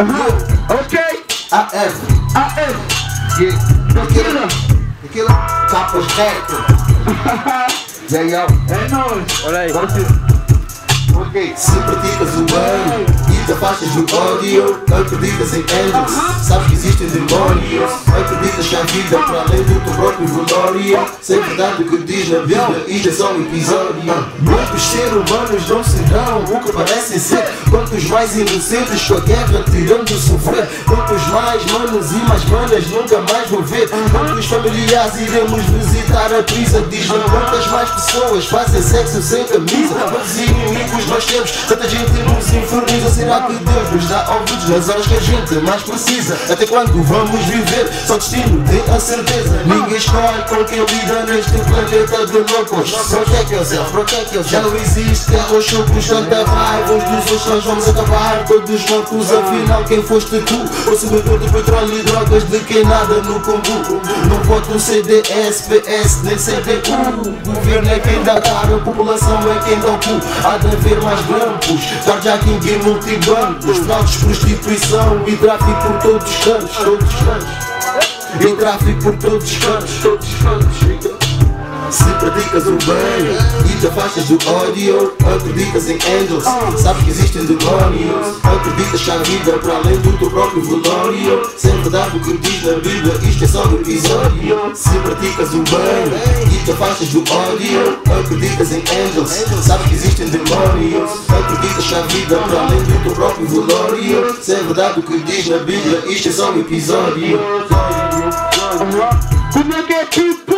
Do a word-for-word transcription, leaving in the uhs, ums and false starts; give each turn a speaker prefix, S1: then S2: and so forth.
S1: Uh-huh. Ok.
S2: A F.
S1: A F.
S2: Yeah.
S1: Tequila.
S2: Tequila. Capas reto. Yeah, yo.
S1: É nóis.
S3: Olha aí.
S1: Agora sim. Ok.
S2: Se praticas o bem e te afastas do ódio, acreditas em angels, sabes que existem demónios, acreditas que a vida é para além do teu próprio velório. Se é verdade o que diz na Bíblia, isto é só um episódio. Muitos seres humanos não serão o que parecem ser. Quantos mais inocentes com a guerra terão de sofrer. Quantos mais manos e mais manas nunca mais vou ver. Quantos familiares iremos visitar a prisa. Diz-me quantas mais pessoas fazem sexo sem camisa. Quantos inimigos nós temos, tanta gente nos inferniza. Será que Deus nos dá ouvidos nas horas que a gente mais precisa? Até quando vamos viver? Só o destino tem a certeza. Ninguém escolhe com quem lida neste planeta de loucos. Protege yourself, protege yourself. Já não existe terra ou chucos, tanta raiva. Uns dos outros nós vamos acabar todos mortos. Afinal quem foste tu? Consumidor de petróleo e drogas, de quem nada no combo. Não voto C D S, P S, nem C D U. O governo é quem dá cara, a população é quem dá o cu. Há de haver mais grampos, carjacking e multibancos, fraudes, prostituição e tráfico por todos os cantos, todos os cantos. E tráfico por todos os cantos, todos os cantos. Se praticas o bem e te afastas do ódio, acreditas em angels, sabes que existem demónios, acreditas que a vida é para além do teu próprio velório. Se é verdade o que diz na Bíblia, isto é só um episódio. Se praticas o bem e te afastas do ódio, acreditas em angels, sabes que existem demónios, acreditas que a vida é para além do teu próprio velório. Se é verdade o que diz na Bíblia, isto é só um episódio.
S1: Como é que é, tipo?